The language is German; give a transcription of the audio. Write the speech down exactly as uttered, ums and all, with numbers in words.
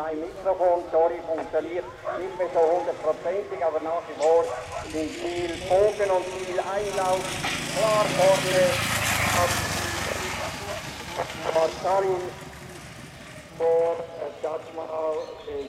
mein Mikrofon, sorry, funktioniert nicht mehr so hundertprozentig, aber nach wie vor sind viel Bogen und viel Einlauf. Klar vorne hat Marcelin vor Judge Mahal.